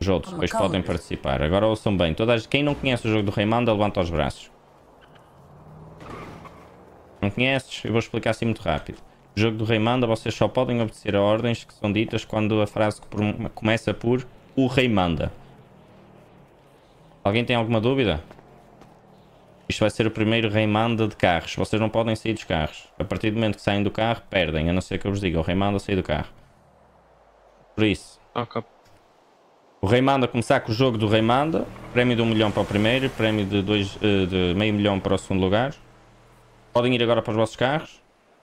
Os outros depois podem participar. Agora ouçam bem. Quem não conhece o jogo do Raymanda, levanta os braços. Não conheces? Eu vou explicar assim muito rápido. O jogo do Raymanda, vocês só podem obedecer a ordens que são ditas quando a frase começa por o Raymanda. Alguém tem alguma dúvida? Isto vai ser o primeiro Raymanda de carros. Vocês não podem sair dos carros. A partir do momento que saem do carro, perdem. A não ser que eu vos diga, o Raymanda sair do carro. Por isso. Ok. O Raymanda começar com o jogo do Raymanda. Prémio de 1 milhão para o primeiro. Prémio de meio milhão para o segundo lugar. Podem ir agora para os vossos carros.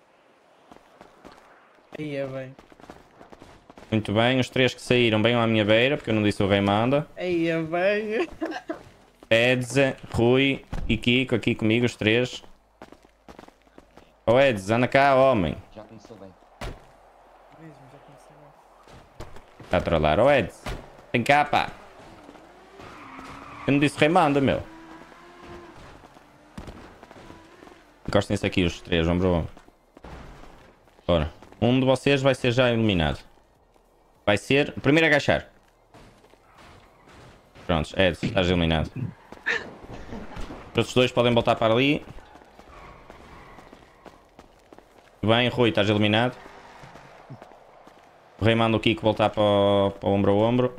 Aí é bem. Muito bem. Os 3 que saíram venham à minha beira, porque eu não disse o Raymanda. Aí é bem. Edze, Rui e Kiko aqui comigo, os 3. Oh Edze, anda cá, homem. Já começou bem. Está a trollar. Oh Edze, vem cá, pá. Eu não disse Raymanda, meu. Encostem-se aqui os 3, ombro a ombro. Ora, um de vocês vai ser já eliminado. Vai ser... Primeiro agachar. Prontos, Edze, estás eliminado. Os outros 2 podem voltar para ali. Bem, Rui, estás eliminado. O Rei manda o Kiko voltar para o ombro a ombro.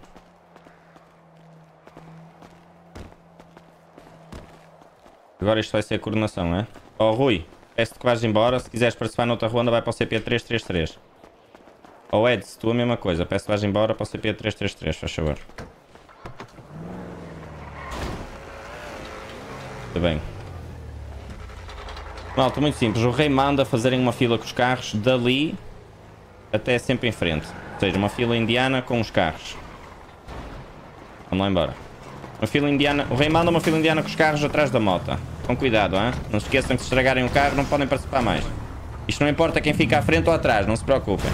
Agora isto vai ser a coordenação, não é? Oh Rui, peço-te que vais embora. Se quiseres participar noutra ronda, vai para o CP333. Oh Eds, tu a mesma coisa. Peço que vais embora para o CP333, faz favor. Está bem. Malta, muito simples. O Rei manda fazerem uma fila com os carros dali até sempre em frente. Ou seja, uma fila indiana com os carros. Vamos lá embora. Uma fila indiana. O Rei manda uma fila indiana com os carros atrás da moto. Com cuidado, hein? Não se esqueçam que se estragarem o carro não podem participar mais. Isto não importa quem fica à frente ou atrás, não se preocupem.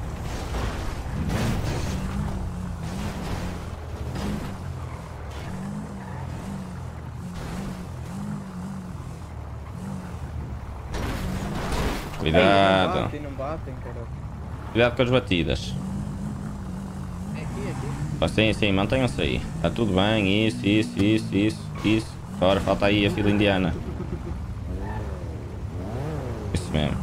Cuidado. Não batem, não batem, cara. Cuidado com as batidas. É aqui. Sim, sim, mantenham-se aí. Está tudo bem, isso. Ora, falta aí a fila indiana. Isso mesmo.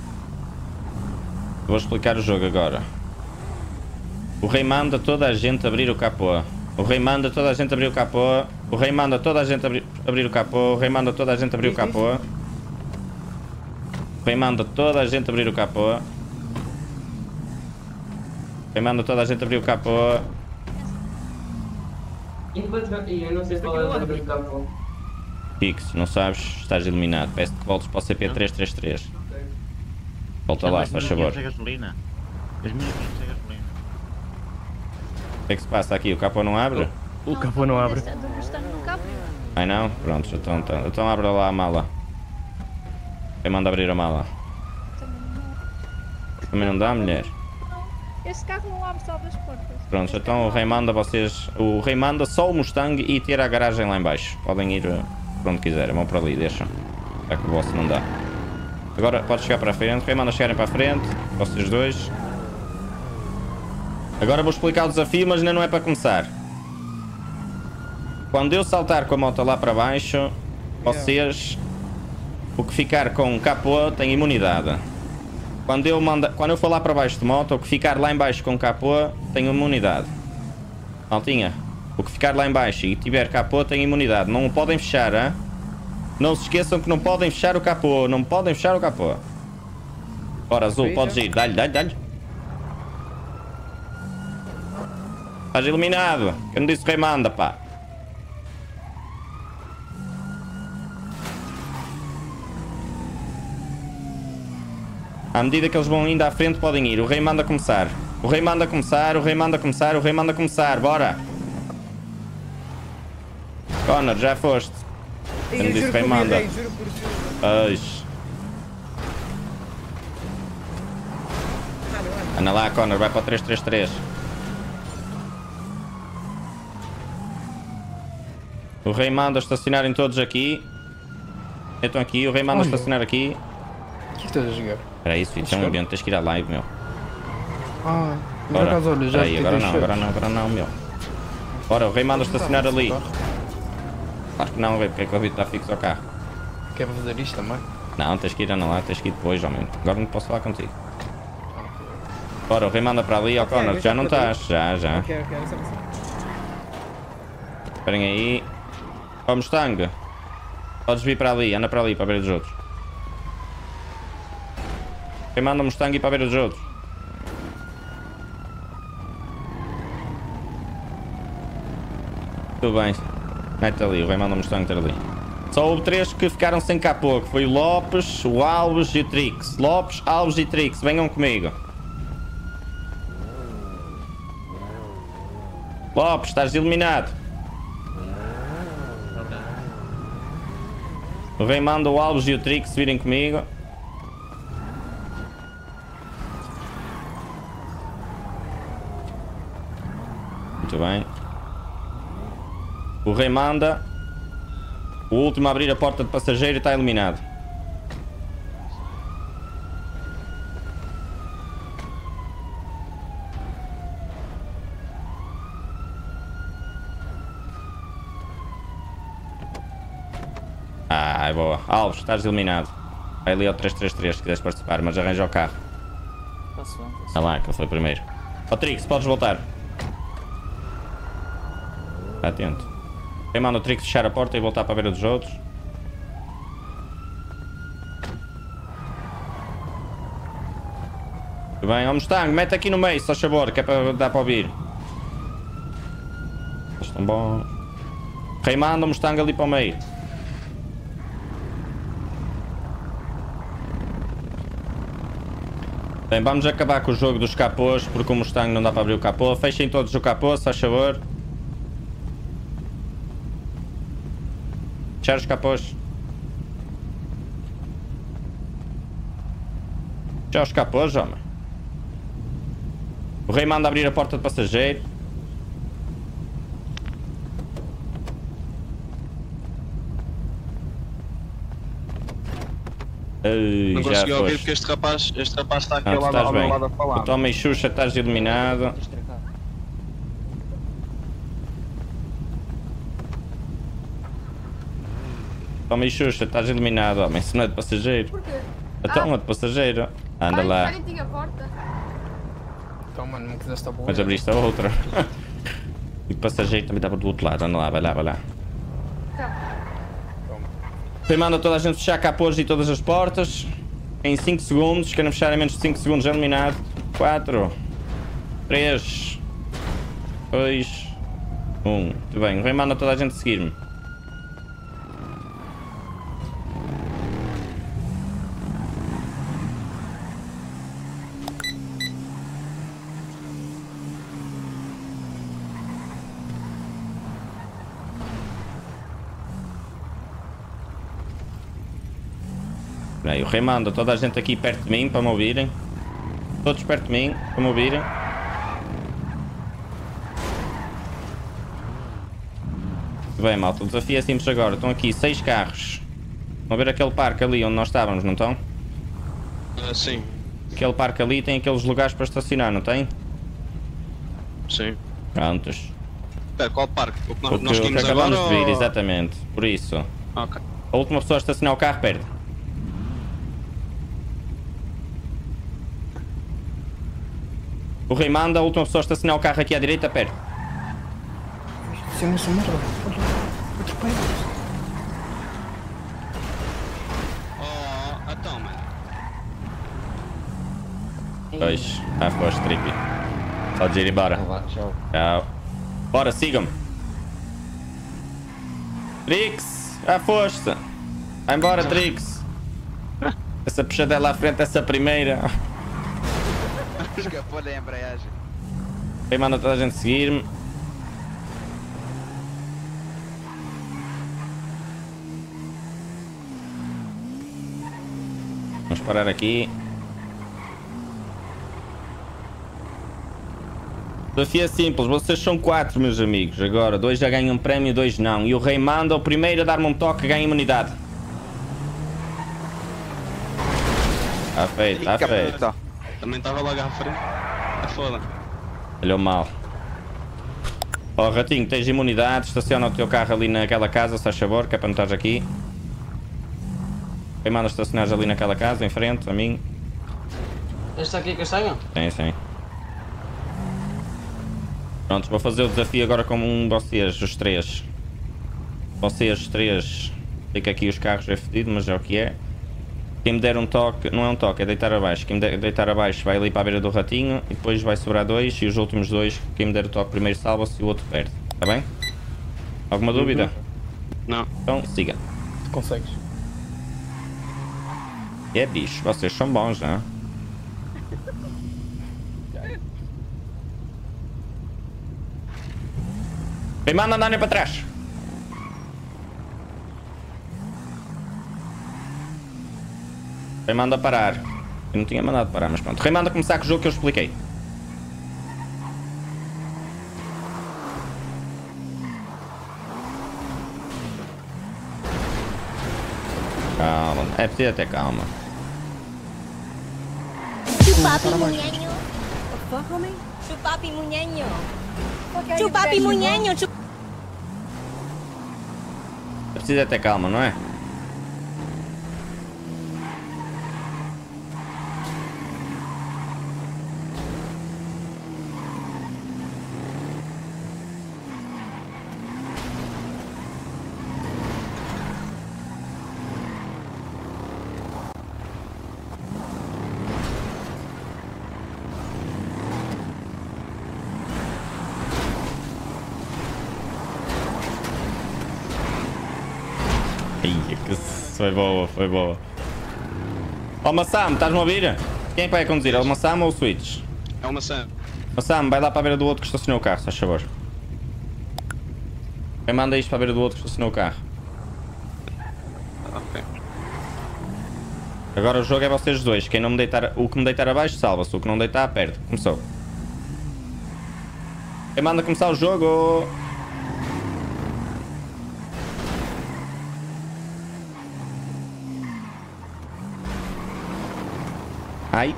Vou explicar o jogo agora. O Rei manda toda a gente abrir o capô. O Rei manda toda a gente abrir o capô. O Rei manda toda a gente abrir o capô. O Rei manda toda a gente abrir o capô. O Rei manda toda a gente abrir o capô. O Rei manda toda a gente abrir o capô. E depois eu não sei qual é o abrir o capô. Pix, não sabes, estás eliminado. Peço que voltes para o CP333. Volta lá, se faz favor. O gasolina. que é que se passa aqui? O capô não abre? O capô não abre. Ai não? Pronto, então abre lá a mala. Quem manda abrir a mala? Também não dá, mulher? Este carro não abre só das portas. Pronto, então o Rei manda vocês... O Rei manda só o Mustang e ter a garagem lá em baixo. Podem ir para onde quiserem, vão para ali, deixam. Já que o vosso não dá. Agora pode chegar para a frente. O Rei manda chegarem para a frente. Vocês dois. Agora vou explicar o desafio, mas ainda não é para começar. Quando eu saltar com a moto lá para baixo, vocês... O que ficar com capô tem imunidade. Quando eu for lá para baixo de moto, o que ficar lá em baixo com capô tem imunidade. Maltinha, o que ficar lá em baixo e tiver capô tem imunidade. Não o podem fechar, hein? Não se esqueçam que não podem fechar o capô. Não podem fechar o capô. Bora, Azul, podes ir. Dá-lhe. Estás eliminado. Eu não disse Rei manda, pá. À medida que eles vão indo à frente, podem ir. O Rei manda começar. O Rei manda começar. Bora. Connor, já foste. Eu não disse Rei manda. Anda lá, Connor. Vai para o 333. O Rei manda estacionarem todos aqui. Estão aqui. O Rei manda estacionar aqui. O que estás a jogar? Espera aí, filho, é um ambiente, tens que ir à live, meu. Por acaso, olha, já aí, agora não, meu. Bora, o rei manda estacionar ali. Acho que não, rei, porque é que o Vitor está fixo ao carro. Quer fazer isto também? Não, tens que ir lá, tens que ir depois, homem. Agora não posso falar contigo. Bora, o rei manda para ali, ó Connor, já não estás. Já. Ok, era só assim. Esperem aí. Ó Mustang. Podes vir para ali, anda para ali, para a beira dos outros. Quem manda o Mustang ir para a beira dos outros? Tudo bem. Mete ali, o rei manda o Mustang ter ali. Só houve 3 que ficaram sem capô, que foi o Lopes, o Alves e o Trix. Lopes, Alves e Trix, venham comigo. Lopes, estás eliminado. O rei manda o Alves e o Trix virem comigo. Muito bem. O rei manda. O último a abrir a porta de passageiro está eliminado. Ah, é boa. Alves, estás eliminado. Vai ali ao 333 se quiseres participar, mas arranja o carro. Passo bem. Está lá, que ele foi primeiro. Ó Trix, podes voltar. Está atento. Quem manda o Trix fechar a porta e voltar para a beira dos outros. Muito bem, ó Mustang, mete aqui no meio, só favor, que é para dar para ouvir. Eles estão bons. Quem manda o Mustang ali para o meio. Bem, vamos acabar com o jogo dos capôs, porque o Mustang não dá para abrir o capô. Fechem todos o capô, se faz favor. Fechar os capôs. Fechar os capôs, homem. O rei manda abrir a porta de passageiro. Ai, Não já consegui ouvir foste. porque este rapaz está aqui Não, ao tu lado estás ao meu bem. lado a falar. O Toma e Xuxa, estás eliminado. Toma e Xuxa, estás eliminado, homem. Se não é de passageiro. Porquê? Então é de passageiro. Anda lá. Ai, tinha a porta. Então, mano, não quiseste a boa. Mas abriste a outra. E o passageiro também estava do outro lado. Anda lá, vai lá, vai lá. Tá. Quem manda toda a gente fechar capôs e todas as portas. Em 5 segundos. Quem não fechar em menos de 5 segundos é eliminado. 4, 3, 2, 1. Muito bem. O rei manda toda a gente seguir-me. Bem, o rei manda toda a gente aqui perto de mim para me ouvirem. Todos perto de mim para me ouvirem. Bem, malta, o desafio é simples agora. Estão aqui 6 carros. Vão ver aquele parque ali onde nós estávamos, não estão? Sim, Aquele parque ali tem aqueles lugares para estacionar, não tem? sim. Prontos. Espera, qual parque? O que O nós que seguimos acabamos agora? de vir, ou- exatamente. Por isso. Ok. A última pessoa a estacionar o carro perde. O rei manda, a última pessoa a estacionar o carro aqui à direita perde. Isso é uma merda. Atropelha. Oh, então, mano. Pois, já foste, Trippy. Podes ir embora. Tchau. Bora, sigam-me. Trix, já foste. Vai embora, Trix. Essa puxadela à frente, essa primeira. Escapou da embreagem. Quem manda toda a gente seguir-me. Vamos parar aqui. O desafio é simples, vocês são 4, meus amigos. Agora, 2 já ganham prémio, 2 não. E o rei manda o primeiro a dar-me um toque ganha imunidade. Está feito, está feito. Capitão. Também estava logo à frente. É foda. Olhou mal. Ó, Ratinho, tens imunidade, estaciona o teu carro ali naquela casa, se faz favor, que é para não estás aqui. Quem manda estacionar ali naquela casa, em frente, a mim. Este aqui castanho? Sim. Pronto, vou fazer o desafio agora com vocês, os três. Vocês três. Sei que aqui os carros é fedido, mas é o que é. Quem me der um toque, não é um toque, é deitar abaixo. Quem me deitar abaixo vai ali para a beira do ratinho e depois vai sobrar dois e os últimos dois, quem me der o toque primeiro salva-se e o outro perde. Está bem? Alguma dúvida? Não. Então siga. Tu consegues. É bicho, vocês são bons, não é? Quem manda andar para trás? Quem manda parar? Eu não tinha mandado parar, mas pronto. Quem manda começar com o jogo que eu expliquei? Calma, é preciso ter calma. Chupapi munhenho. Chupapi munhenho. Chupapi munhenho. É preciso ter calma, não é? Ai, que foi boa, foi boa. Ó Massam, estás-me a ouvir? Quem é que vai conduzir? É o Massam ou o Switch? É uma cena. Massam, vai lá para a beira do outro que estacionou o carro, se faz favor. Quem manda isto para a beira do outro que estacionou o carro? Ok. Agora o jogo é vocês dois. Quem não me deitar, o que me deitar abaixo salva-se, o que não deitar perde. Começou. Quem manda começar o jogo? Ai.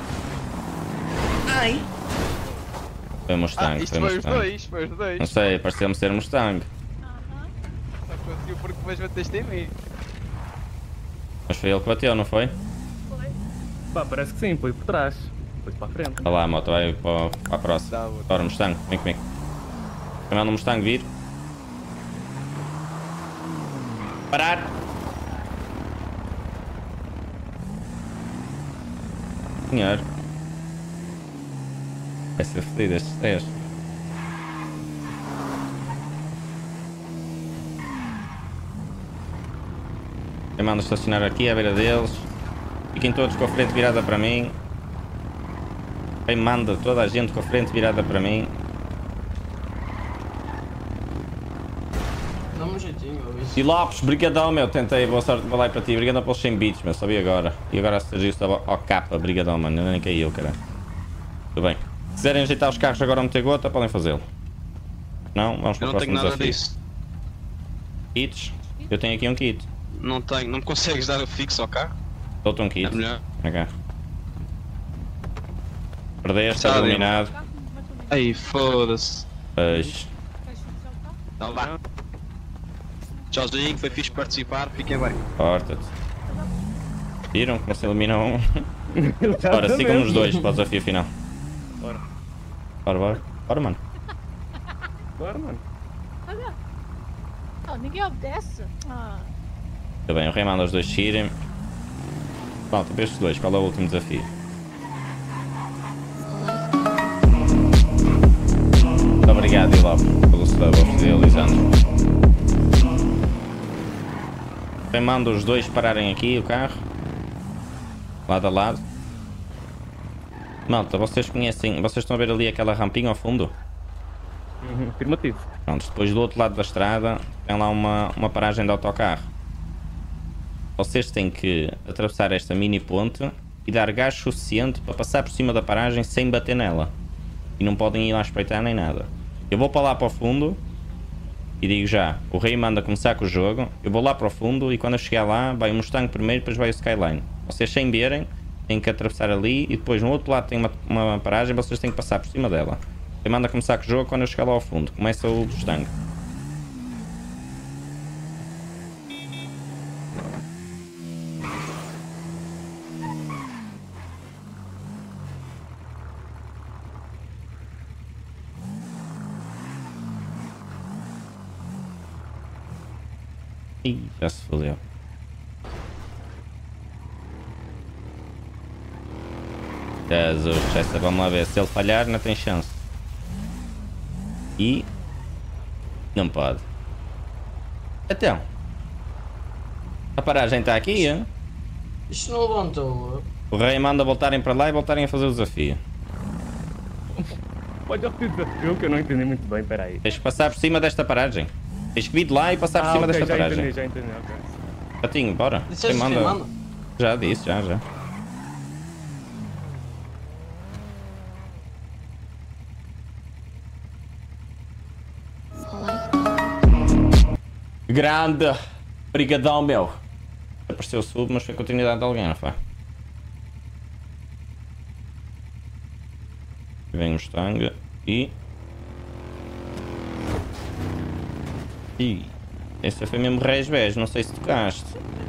Ai. Foi Mustang, foi Mustang. Foi os dois. Não sei, pareceu-me ser Mustang. Só conseguiu porque depois bateste em mim. Mas foi ele que bateu, não foi? Pá, parece que sim, foi por trás. Foi para a frente. Olha lá a moto, vai para a próxima. Dá outra. Bora Mustang, vem comigo. Quem manda o Mustang vir? Parar! Senhor. Vai ser fedido estes 10. Eu mando estacionar aqui à beira deles. Fiquem todos com a frente virada para mim. Quem manda toda a gente com a frente virada para mim. Dá-me um jeitinho, ó, bicho. E Lopes, brigadão meu, tentei, boa sorte, vou lá para ti, brigadão pelos 100 bits, meu, sabia agora. E agora se surgiu estava ao capa, brigadão, mano, nem caiu, caralho. Tudo bem. Se quiserem ajeitar os carros agora a meter gota, podem fazê-lo. Não, vamos para Eu o não tenho próximo nada desafio. disso. Kits? Eu tenho aqui um kit. Não tenho. Não me consegues dar o fixo ao carro? Dou-te um É kit. melhor. Ok. Perdeste, Tá, está eliminado. Ai, foda-se. Pois. Tá lá. Tchauzinho, foi fixe participar. Fiquem bem. Corta-te. Viram como se elimina um? Ora, sigam os dois para o desafio final. Bora. Bora. Bora, mano. Bora, mano. Oh, ninguém obedece. Ah. Tudo bem, o rei manda os dois seguirem. Falta para estes dois, qual é o último desafio? Muito obrigado, Ilop, pelo sub, Lisandro. Quem manda os dois pararem aqui, o carro. Lado a lado. Malta, vocês conhecem, vocês estão a ver ali aquela rampinha ao fundo? Afirmativo. Pronto, depois do outro lado da estrada tem lá uma paragem de autocarro. Vocês têm que atravessar esta mini ponte e dar gás suficiente para passar por cima da paragem sem bater nela. E não podem ir lá espreitar nem nada. Eu vou para lá para o fundo e digo já, o rei manda começar com o jogo. Eu vou lá para o fundo e quando eu chegar lá vai o Mustang primeiro, depois vai o Skyline. Vocês sem verem têm que atravessar ali e depois no outro lado tem uma paragem, vocês têm que passar por cima dela. Quem manda começar com o jogo quando eu chegar lá ao fundo. Começa o Mustang. Ih, já se fodeu. Jesus, essa vamos lá ver. Se ele falhar, não tem chance. E... não pode. Então. A paragem está aqui, hein? Isto não levantou. O rei manda voltarem para lá e voltarem a fazer o desafio. Pode repetir o desafio que eu não entendi muito bem, peraí. Tens que passar por cima desta paragem. Tens que vir de lá e passar por cima desta paragem. Já entendi, ok. Patinho, bora. Disseste Quem quem manda? Já disse, já. Grande! Brigadão, meu! Apareceu o sub, mas foi continuidade de alguém, não foi? Vem o Mustang e... Ih, essa foi mesmo Reis, não sei se tocaste.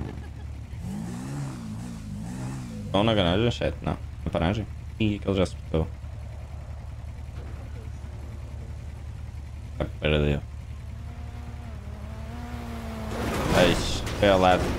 Ou na garagem, 7, não. Na paragem. Ih, aquele já se botou. Ah, perdeu. Eixe, foi ao lado.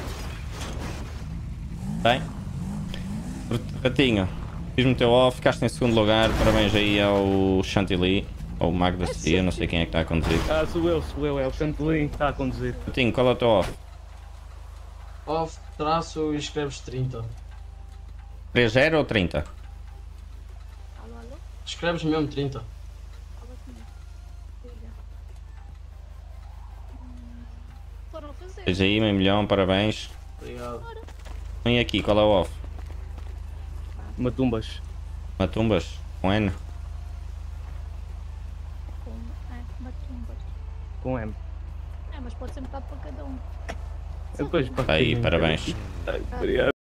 Bem. Ratinho, fiz-me o teu off, ficaste em segundo lugar. Parabéns aí ao Chantilly. Ou o Mago da Cia, não sei quem é que está a conduzir. Ah, sou eu, é o Chantilly que está a conduzir. Ratinho, qual é o teu off? Off, traço e escreves 30. 3-0 ou 30? Alô, alô? Escreves mesmo 30. Alô, sim. Diga. Foram fazer. Seja aí, meio milhão, parabéns. Obrigado. E aqui, qual é o off? Matumbas. Matumbas? Com N? Com... matumbas. Com M. Mas pode ser metade para cada um. Depois, Aí, parabéns. Obrigado.